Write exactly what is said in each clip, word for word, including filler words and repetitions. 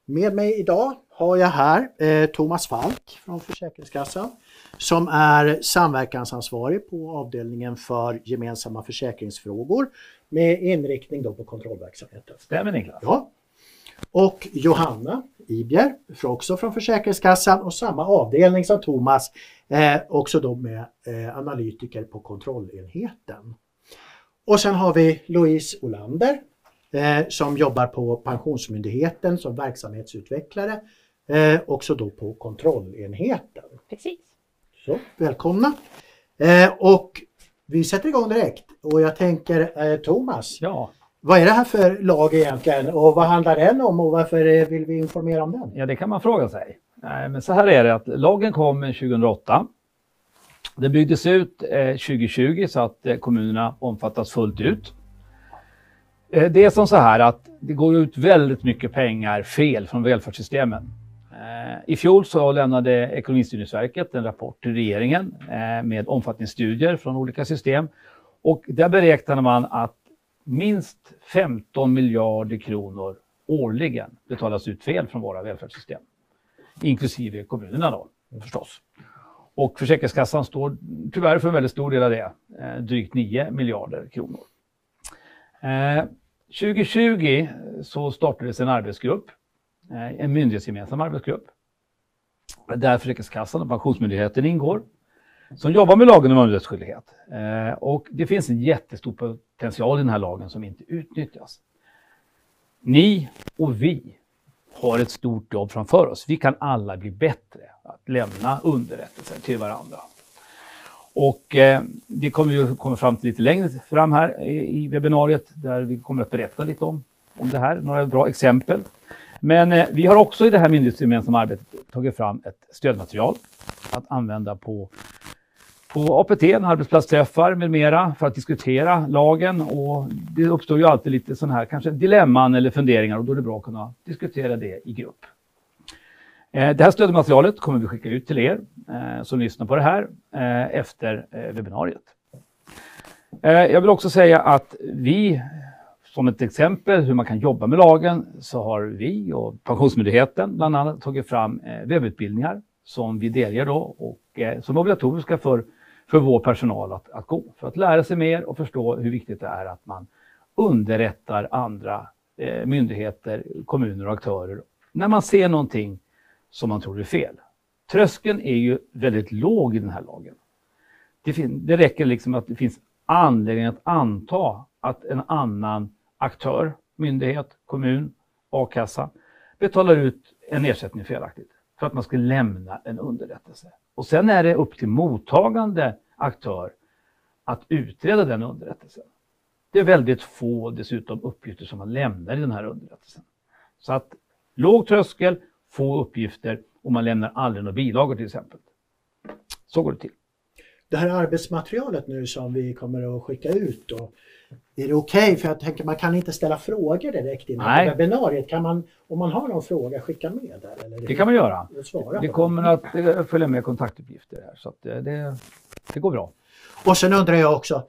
Med mig idag har jag här eh, Thomas Falk från Försäkringskassan som är samverkansansvarig på avdelningen för gemensamma försäkringsfrågor med inriktning då på kontrollverksamheten. Stämmer, Niklas? Ja. Och Johanna Ibjer, också från Försäkringskassan och samma avdelning som Thomas, eh, också då med eh, analytiker på kontrollenheten. Och sen har vi Louise Olander eh, som jobbar på Pensionsmyndigheten som verksamhetsutvecklare, eh, också då på kontrollenheten. Precis. Så, välkomna. Eh, och vi sätter igång direkt och jag tänker eh, Thomas. Ja. Vad är det här för lag egentligen och vad handlar den om och varför vill vi informera om den? Ja, det kan man fråga sig. Nej, men så här är det att lagen kom tjugohundraåtta. Det byggdes ut eh, tjugo tjugo så att eh, kommunerna omfattas fullt ut. Eh, det är som så här att det går ut väldigt mycket pengar fel från välfärdssystemen. Eh, I fjol så lämnade Ekonomistyrningsverket en rapport till regeringen eh, med omfattningsstudier från olika system. Och där beräknade man att minst femton miljarder kronor årligen betalas ut fel från våra välfärdssystem. Inklusive kommunerna då, förstås. Och Försäkringskassan står tyvärr för en väldigt stor del av det, eh, drygt nio miljarder kronor. Eh, tjugo tjugo så startades en arbetsgrupp, eh, en myndighetsgemensam arbetsgrupp, där Försäkringskassan och Pensionsmyndigheten ingår, som jobbar med lagen om underrättsskyldighet. Eh, och det finns en jättestor potential i den här lagen som inte utnyttjas. Ni och vi har ett stort jobb framför oss. Vi kan alla bli bättre att lämna underrättelser till varandra. Och eh, det kommer vi komma fram till lite längre fram här i, i webbinariet där vi kommer att berätta lite om, om det här. Några bra exempel. Men eh, vi har också i det här myndighetsgemensamma arbetet tagit fram ett stödmaterial att använda på På A P T, arbetsplatsträffar med mera för att diskutera lagen, och det uppstår ju alltid lite sån här kanske dilemman eller funderingar och då är det bra att kunna diskutera det i grupp. Eh, det här stödmaterialet kommer vi skicka ut till er eh, som lyssnar på det här eh, efter eh, webbinariet. Eh, jag vill också säga att vi, som ett exempel hur man kan jobba med lagen, så har vi och Pensionsmyndigheten bland annat tagit fram eh, webbutbildningar som vi delger då och eh, som är obligatoriska för för vår personal att, att gå. För att lära sig mer och förstå hur viktigt det är att man underrättar andra eh, myndigheter, kommuner och aktörer när man ser någonting som man tror är fel. Tröskeln är ju väldigt låg i den här lagen. Det, fin- det räcker liksom att det finns anledning att anta att en annan aktör, myndighet, kommun, a-kassa betalar ut en ersättning felaktigt för att man ska lämna en underrättelse. Och sen är det upp till mottagande aktör att utreda den underrättelsen. Det är väldigt få dessutom uppgifter som man lämnar i den här underrättelsen. Så att låg tröskel, få uppgifter och man lämnar aldrig några bilagor till exempel. Så går det till. Det här arbetsmaterialet nu som vi kommer att skicka ut då, är det okej? Okay? För jag tänker man kan inte ställa frågor direkt innan webbinariet. Kan man, om man har någon fråga, skicka med där? Eller det kan man göra. Svara det kommer att följa med kontaktuppgifter här så att det, det går bra. Och sen undrar jag också,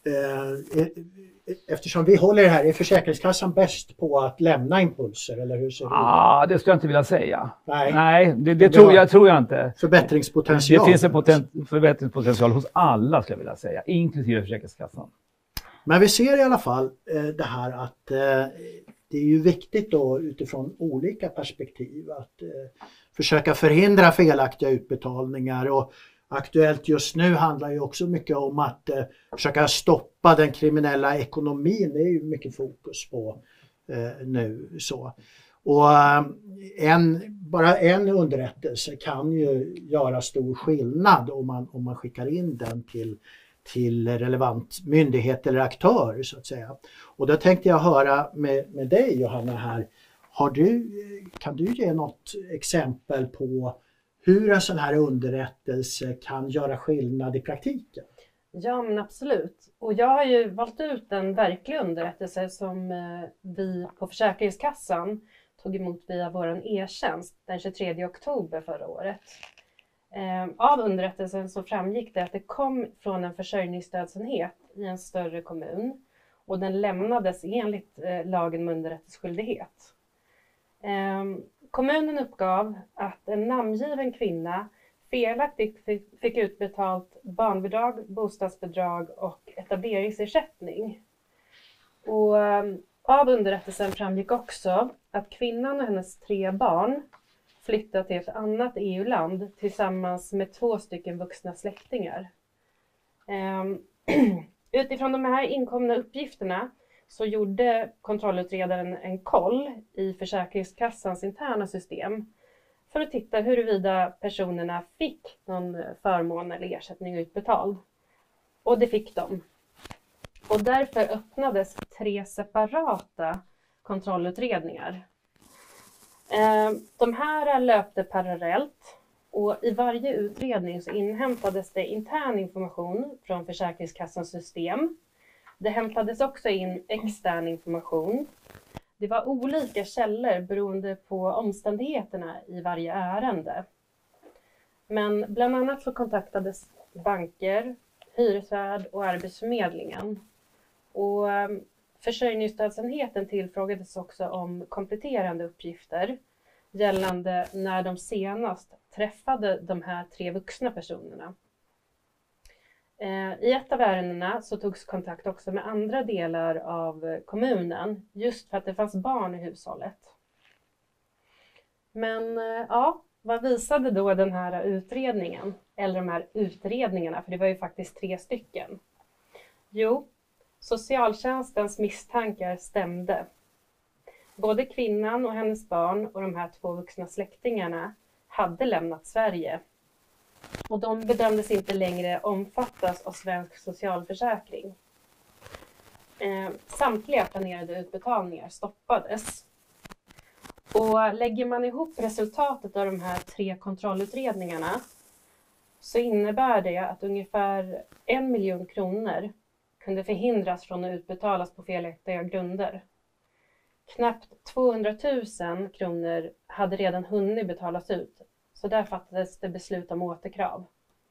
eh, eftersom vi håller det här, är Försäkringskassan bäst på att lämna impulser eller hur ser det ut? Ah, det skulle jag inte vilja säga. Nej, Nej det, det, det tror, jag, tror jag inte. Förbättringspotential. Det finns en poten, förbättringspotential hos alla skulle jag vilja säga, inklusive Försäkringskassan. Men vi ser i alla fall eh, det här att eh, det är ju viktigt då utifrån olika perspektiv att eh, försöka förhindra felaktiga utbetalningar, och aktuellt just nu handlar ju också mycket om att eh, försöka stoppa den kriminella ekonomin. Det är ju mycket fokus på eh, nu så. Och eh, en, bara en underrättelse kan ju göra stor skillnad om man, om man skickar in den till till relevant myndighet eller aktör så att säga. Och då tänkte jag höra med, med dig Johanna här. Har du, kan du ge något exempel på hur en sån här underrättelse kan göra skillnad i praktiken? Ja, men absolut. Och jag har ju valt ut en verklig underrättelse som vi på Försäkringskassan tog emot via vår e-tjänst den tjugotredje oktober förra året. Av underrättelsen så framgick det att det kom från en försörjningsstödsenhet i en större kommun och den lämnades enligt lagen om underrättelseskyldighet. kommunen uppgav att en namngiven kvinna felaktigt fick utbetalt barnbidrag, bostadsbidrag och etableringsersättning. Och av underrättelsen framgick också att kvinnan och hennes tre barn flyttat till ett annat E U-land tillsammans med två stycken vuxna släktingar. Utifrån de här inkomna uppgifterna så gjorde kontrollutredaren en koll i Försäkringskassans interna system för att titta huruvida personerna fick någon förmån eller ersättning utbetald. Och det fick de. Och därför öppnades tre separata kontrollutredningar. De här löpte parallellt och i varje utredning så inhämtades det intern information från Försäkringskassans system. Det hämtades också in extern information. Det var olika källor beroende på omständigheterna i varje ärende. Men bland annat så kontaktades banker, hyresvärd och Arbetsförmedlingen. Och försörjningsstödsenheten tillfrågades också om kompletterande uppgifter gällande när de senast träffade de här tre vuxna personerna. I ett av ärendena så togs kontakt också med andra delar av kommunen just för att det fanns barn i hushållet. Men ja, vad visade då den här utredningen? Eller de här utredningarna, för det var ju faktiskt tre stycken. Jo, socialtjänstens misstankar stämde. Både kvinnan och hennes barn och de här två vuxna släktingarna hade lämnat Sverige. Och de bedömdes inte längre omfattas av svensk socialförsäkring. Eh, samtliga planerade utbetalningar stoppades. Och lägger man ihop resultatet av de här tre kontrollutredningarna så innebär det att ungefär en miljon kronor kunde förhindras från att utbetalas på felaktiga grunder. Knappt tvåhundratusen kronor hade redan hunnit betalas ut. Så där fattades det beslut om återkrav.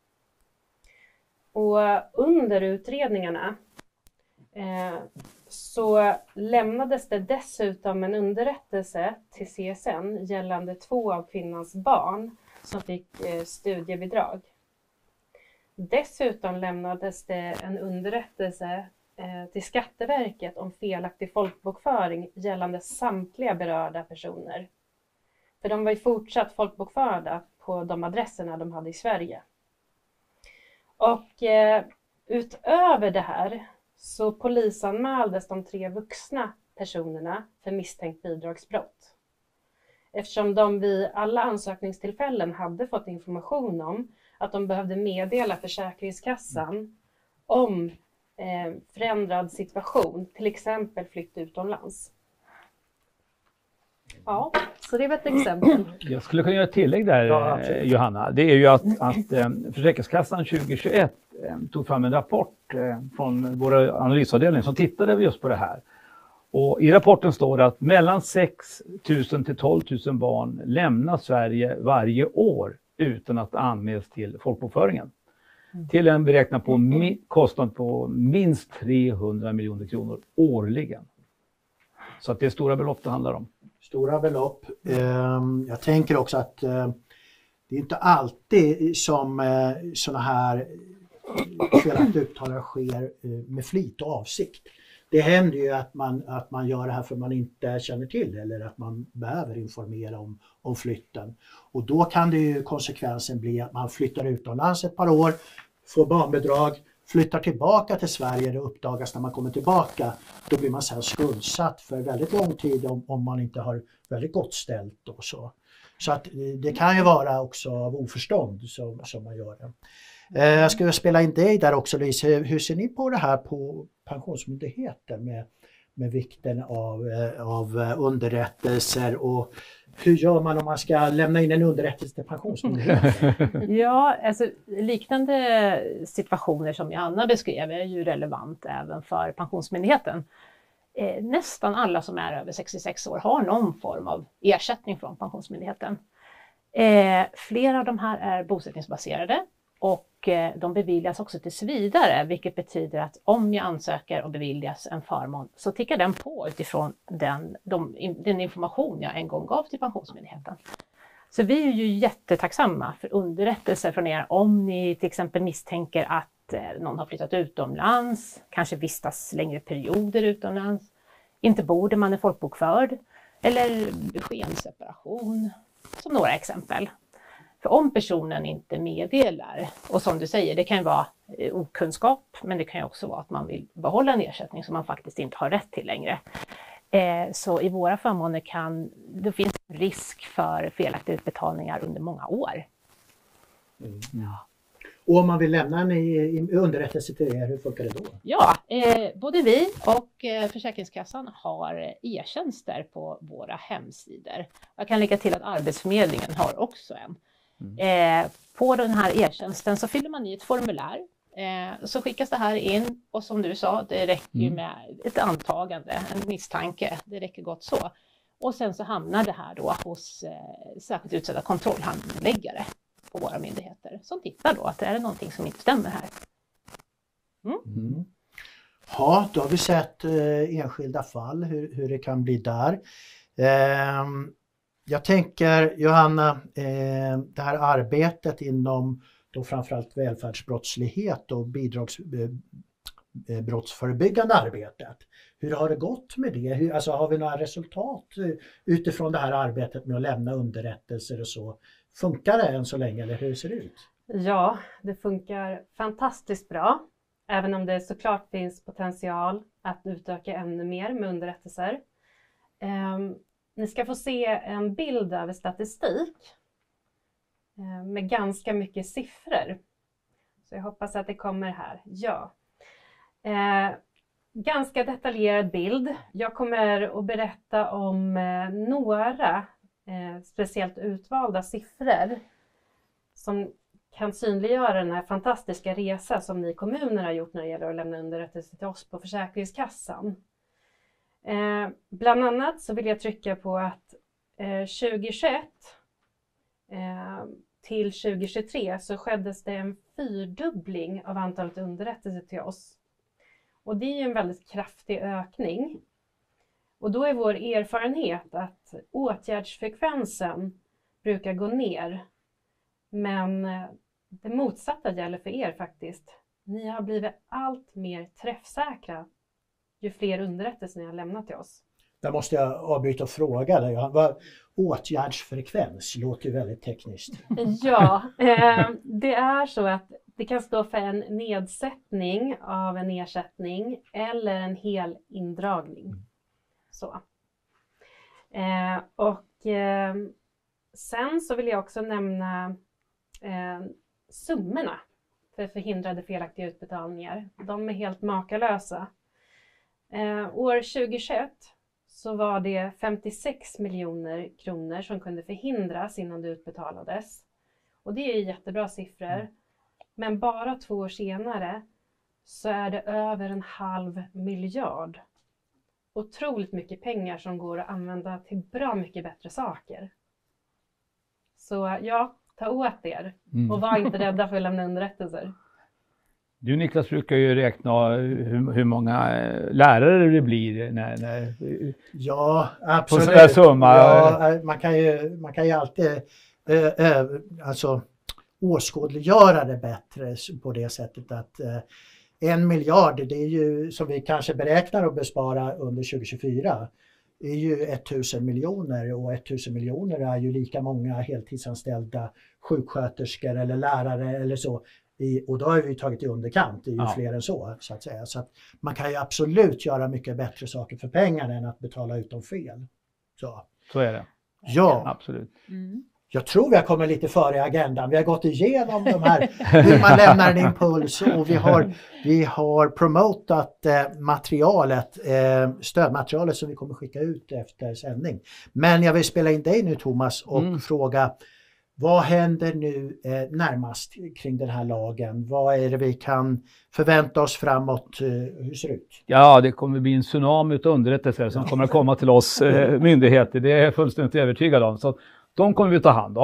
Och under utredningarna eh, så lämnades det dessutom en underrättelse till C S N gällande två av kvinnans barn som fick eh, studiebidrag. Dessutom lämnades det en underrättelse eh, till Skatteverket om felaktig folkbokföring gällande samtliga berörda personer. För de var ju fortsatt folkbokförda på de adresserna de hade i Sverige. Och eh, utöver det här så polisanmäldes de tre vuxna personerna för misstänkt bidragsbrott. Eftersom de vid alla ansökningstillfällen hade fått information om att de behövde meddela Försäkringskassan om eh, förändrad situation, till exempel flytt utomlands. Ja, så det var ett exempel. Jag skulle kunna göra ett tillägg där, ja, Johanna. Det är ju att, att eh, Försäkringskassan tjugohundratjugoett eh, tog fram en rapport eh, från våra analysavdelningar som tittade just på det här. Och i rapporten står det att mellan sex tusen till tolv tusen barn lämnar Sverige varje år utan att anmälas till folkbokföringen. Mm. Till en beräknad på mi- kostnad på minst trehundra miljoner kronor årligen. Så att det är stora belopp det handlar om. Stora belopp. Jag tänker också att det är inte alltid som sådana här felaktiga uttalanden sker med flit och avsikt. Det händer ju att man, att man gör det här för man inte känner till eller att man behöver informera om, om flytten. Och då kan det ju konsekvensen bli att man flyttar utomlands ett par år, får barnbidrag, flyttar tillbaka till Sverige, det uppdagas när man kommer tillbaka. Då blir man sen skuldsatt för väldigt lång tid om, om man inte har väldigt gott ställt och så. Så att det kan ju vara också av oförstånd som, som man gör det. Eh, jag skulle spela in dig där också, Louise. Hur ser ni på det här på Pensionsmyndigheten med, med vikten av, av underrättelser och hur gör man om man ska lämna in en underrättelse till Pensionsmyndigheten? Ja, alltså liknande situationer som Johanna beskrev är ju relevant även för Pensionsmyndigheten. Eh, nästan alla som är över sextiosex år har någon form av ersättning från Pensionsmyndigheten. Eh, flera av de här är bosättningsbaserade. Och eh, de beviljas också tills vidare, vilket betyder att om jag ansöker och beviljas en förmån så tickar den på utifrån den, de, den information jag en gång gav till Pensionsmyndigheten. Så vi är ju jättetacksamma för underrättelser från er om ni till exempel misstänker att eh, någon har flyttat utomlands, kanske vistas längre perioder utomlands, inte bor där man är folkbokförd eller skenseparation, som några exempel. För om personen inte meddelar, och som du säger, det kan ju vara okunskap, men det kan ju också vara att man vill behålla en ersättning som man faktiskt inte har rätt till längre. Eh, så i våra förmåner kan det finns risk för felaktiga utbetalningar under många år. Mm. Ja. Och om man vill lämna en i, i underrättelse till er, hur funkar det då? Ja, eh, både vi och eh, Försäkringskassan har e-tjänster på våra hemsidor. Jag kan lägga till att Arbetsförmedlingen har också en. Mm. Eh, på den här e-tjänsten så fyller man i ett formulär. Eh, så skickas det här in och som du sa, det räcker mm. med ett antagande, en misstanke. Det räcker gott så. Och sen så hamnar det här då hos eh, särskilt utsedda kontrollhandläggare på våra myndigheter som tittar då att det är någonting som inte stämmer här. Mm. Mm. Ja, då har vi sett eh, enskilda fall, hur, hur det kan bli där. Eh, jag tänker, Johanna, eh, det här arbetet inom då framförallt välfärdsbrottslighet och bidragsbrottsförebyggande eh, arbetet. Hur har det gått med det? Hur, alltså, har vi några resultat utifrån det här arbetet med att lämna underrättelser och så? Funkar det än så länge eller hur ser det ut? Ja, det funkar fantastiskt bra. Även om det såklart finns potential att utöka ännu mer med underrättelser. Um, ni ska få se en bild över statistik uh, med ganska mycket siffror. Så jag hoppas att det kommer här. Ja. Uh, ganska detaljerad bild. Jag kommer att berätta om uh, några uh, speciellt utvalda siffror som kan synliggöra den här fantastiska resa som ni kommuner har gjort när det gäller att lämna underrättelse till oss på Försäkringskassan. Eh, bland annat så vill jag trycka på att eh, tjugohundratjugoett eh, till tjugohundratjugotre så skeddes det en fyrdubbling av antalet underrättelser till oss. Och det är ju en väldigt kraftig ökning. Och då är vår erfarenhet att åtgärdsfrekvensen brukar gå ner. Men det motsatta gäller för er faktiskt. Ni har blivit allt mer träffsäkra ju fler underrättelser ni har lämnat till oss. Där måste jag avbryta och fråga dig. Vad, åtgärdsfrekvens låter ju väldigt tekniskt. Ja, eh, det är så att det kan stå för en nedsättning av en ersättning eller en hel indragning. Så. Eh, och eh, sen så vill jag också nämna Eh, summorna för förhindrade felaktiga utbetalningar. De är helt makalösa. Eh, år tjugohundratjugoett så var det femtiosex miljoner kronor som kunde förhindras innan det utbetalades. Och det är jättebra siffror. Mm. Men bara två år senare så är det över en halv miljard. Otroligt mycket pengar som går att använda till bra mycket bättre saker. Så ja, ta åt er och var inte rädda för att lämna underrättelser. Du Niklas brukar ju räkna hur, hur många lärare det blir när, när ja, absolut. På sån där summa. Ja, man kan ju, man kan ju alltid äh, äh, alltså, åskådliggöra det bättre på det sättet att äh, en miljard, det är ju som vi kanske beräknar att bespara under tjugohundratjugofyra. Det är ju tusen miljoner och tusen miljoner är ju lika många heltidsanställda sjuksköterskor eller lärare eller så. I, och då har vi tagit i underkant, det är ju ja. fler än så så att säga. Så att man kan ju absolut göra mycket bättre saker för pengarna än att betala ut dem fel. Så, så är det. Ja, absolut. Mm. Jag tror vi har kommit lite före i agendan. Vi har gått igenom de här, hur man lämnar en impuls och vi har, vi har promotat eh, materialet, eh, stödmaterialet som vi kommer skicka ut efter sändning. Men jag vill spela in dig nu Thomas och mm. fråga, vad händer nu eh, närmast kring den här lagen? Vad är det vi kan förvänta oss framåt? Eh, hur ser det ut? Ja, det kommer bli en tsunami av underrättelser som kommer att komma till oss eh, myndigheter. Det är jag fullständigt övertygad om. Så de kommer vi ta hand om.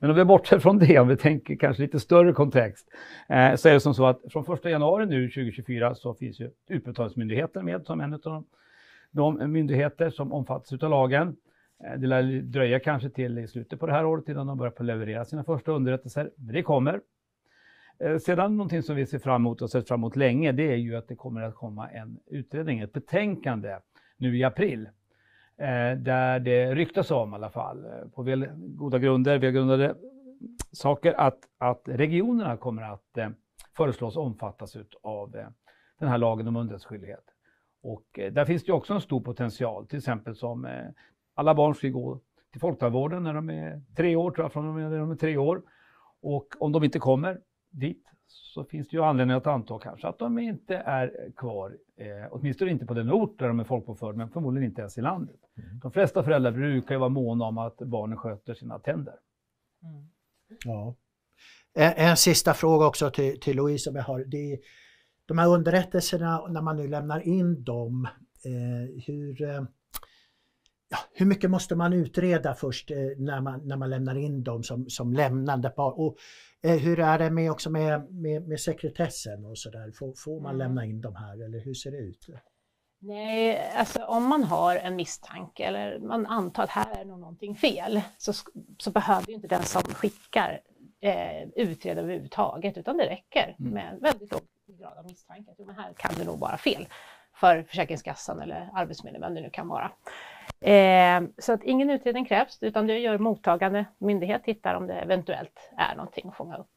Men om vi bortser från det, om vi tänker kanske lite större kontext, eh, så är det som så att från första januari nu tjugo tjugofyra så finns ju Utbetalningsmyndigheten med som en av de, de myndigheter som omfattas av lagen. Eh, det lär dröja kanske till i slutet på det här året innan de börjar på att leverera sina första underrättelser. Men det kommer. Eh, sedan någonting som vi ser fram emot och sett fram emot länge, det är ju att det kommer att komma en utredning, ett betänkande nu i april. Eh, där det ryktas om i alla fall, eh, på väl goda grunder, välgrundade saker, att, att regionerna kommer att eh, föreslås omfattas av eh, den här lagen om underrättelseskyldighet. Och eh, där finns det också en stor potential, till exempel som eh, alla barn ska gå till folktandvården när de är tre år, tror jag, från när de är tre år. Och om de inte kommer dit så finns det ju anledning att anta kanske att de inte är kvar, eh, åtminstone inte på den ort där de är folkbokförda, men förmodligen inte ens i landet. Mm. De flesta föräldrar brukar ju vara måna om att barnen sköter sina tänder. Mm. Ja. En, en sista fråga också till, till Louise som jag har. Det är, de här underrättelserna, när man nu lämnar in dem, eh, hur, eh, ja, hur mycket måste man utreda först eh, när, man, när man lämnar in dem som, som lämnande par? Och eh, hur är det med, också med, med, med sekretessen och sådär? Får, får man lämna in de här eller hur ser det ut? Nej, alltså om man har en misstanke eller man antar att här är nog någonting fel så, så behöver ju inte den som skickar eh, utreda överhuvudtaget, utan det räcker mm. med en väldigt låg grad av misstanke. Men här kan det nog vara fel för Försäkringskassan eller Arbetsförmedlingen, vem det nu kan vara. Eh, så att ingen utredning krävs, utan det gör mottagande myndighet, tittar om det eventuellt är någonting att fånga upp.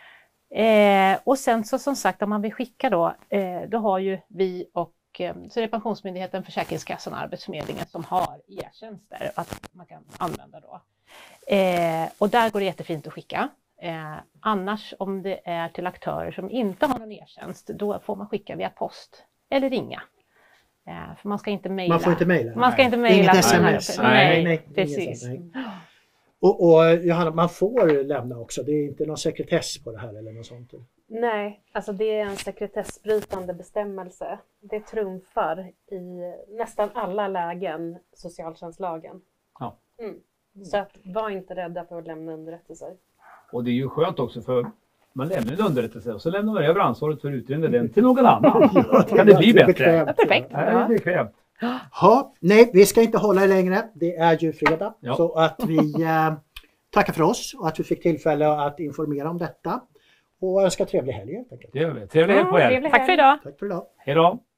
Eh, och sen så som sagt, om man vill skicka då, eh, då har ju vi och så är det Pensionsmyndigheten, Försäkringskassan och Arbetsförmedlingen som har e-tjänster att man kan använda då. Eh, och där går det jättefint att skicka. Eh, annars om det är till aktörer som inte har någon e-tjänst, då får man skicka via post eller ringa. Eh, för man ska inte mejla. Man får inte mejla? Man ska inte mejla. Inget sms? Nej, nej, nej, precis. Nej. Och, och Johanna, man får lämna också, det är inte någon sekretess på det här eller något sånt? Nej, alltså det är en sekretessbrytande bestämmelse. Det trumfar i nästan alla lägen socialtjänstlagen. Ja. Mm. Så att, var inte rädda för att lämna underrättelser. Och det är ju skönt också, för man lämnar en underrättelse och så lämnar man över ansvaret för utredningen den till någon annan. Ja, kan det bli bättre? Ja, perfekt. Ja, det är bekvämt. Ja, nej, vi ska inte hålla längre. Det är ju fredag. Ja. Så att vi eh, tackar för oss och att vi fick tillfälle att informera om detta. Och önskar trevlig helg helt enkelt. Det gör vi. Trevlig helg på er. Tack för idag. Tack för idag. Hej då.